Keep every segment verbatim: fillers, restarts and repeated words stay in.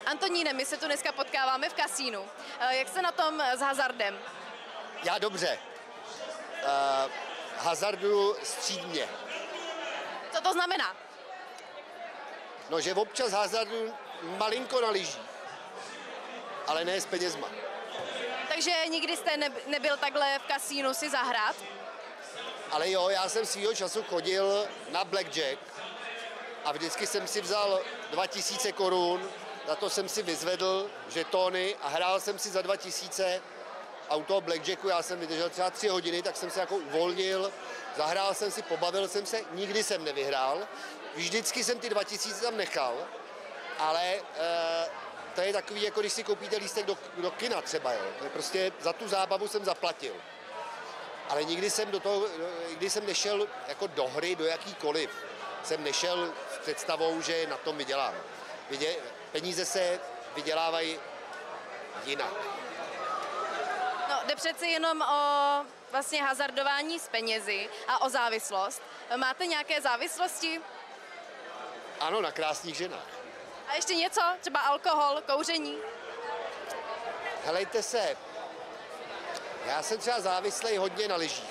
Antoníne, my se tu dneska potkáváme v kasínu. Jak jste na tom s hazardem? Já dobře. Uh, hazarduju střídmě. Co to znamená? No, že občas hazarduju malinko na lyžích, ale ne s penězma. Takže nikdy jste nebyl takhle v kasínu si zahrát? Ale jo, já jsem svýho času chodil na blackjack a vždycky jsem si vzal dva tisíce korun, za to jsem si vyzvedl žetony a hrál jsem si za dva tisíce a u toho blackjacku já jsem vydržel třeba tři hodiny, tak jsem se jako uvolnil, zahrál jsem si, pobavil jsem se, nikdy jsem nevyhrál, vždycky jsem ty dva tisíce tam nechal, ale e, to je takový, jako když si koupíte lístek do, do kina třeba, jo. To je prostě za tu zábavu jsem zaplatil. Ale nikdy jsem do toho, nikdy jsem nešel jako do hry, do jakýkoliv. Jsem nešel s představou, že na tom vydělám. Vydě, peníze se vydělávají jinak. No, jde přeci jenom o vlastně hazardování s penězi a o závislost. Máte nějaké závislosti? Ano, na krásných ženách. A ještě něco? Třeba alkohol, kouření? Helejte se, já jsem třeba závislý hodně na lyžích.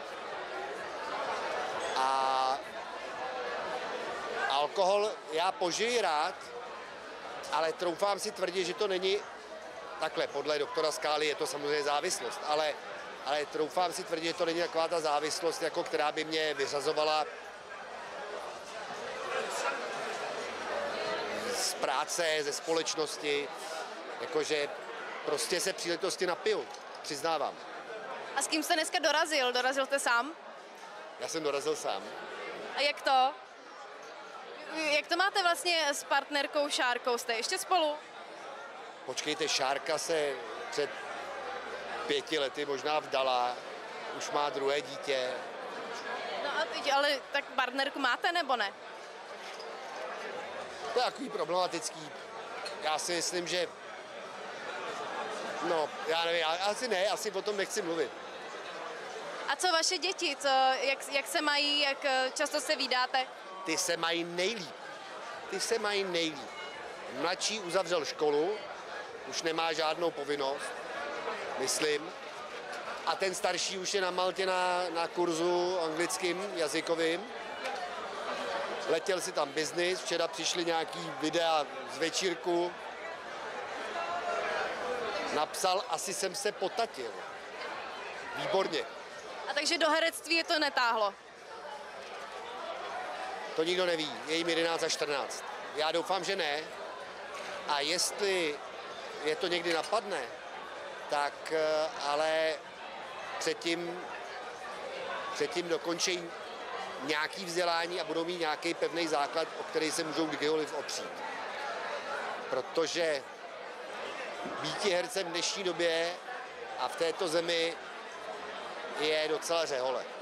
A alkohol já požiji rád, ale troufám si tvrdit, že to není takhle. Podle doktora Skály je to samozřejmě závislost, ale, ale troufám si tvrdit, že to není taková ta závislost, jako která by mě vyřazovala z práce, ze společnosti, jakože prostě se příležitosti napiju, přiznávám. A s kým jste dneska dorazil? Dorazil jste sám? Já jsem dorazil sám. A jak to? Jak to máte vlastně s partnerkou Šárkou? Jste ještě spolu? Počkejte, Šárka se před pěti lety možná vdala, už má druhé dítě. No a teď, ale tak partnerku máte nebo ne? To je takový problematický. Já si myslím, že no, já nevím, já asi ne, asi o tom nechci mluvit. A co vaše děti? Co, jak, jak se mají, jak často se vídáte? Ty se mají nejlíp. Ty se mají nejlíp. Mladší uzavřel školu, už nemá žádnou povinnost, myslím. A ten starší už je na Maltě na, na kurzu anglickým, jazykovým. Letěl si tam biznis, včera přišly nějaký videa z večírku. Napsal, asi jsem se potatil. Výborně. A takže do herectví je to netáhlo? To nikdo neví, je jim jedenáct a čtrnáct. Já doufám, že ne. A jestli je to někdy napadne, tak ale předtím, předtím dokončí nějaký vzdělání a budou mít nějaký pevný základ, o který se můžou kdykoliv opřít. Protože býti hercem v dnešní době a v této zemi je docela řehole.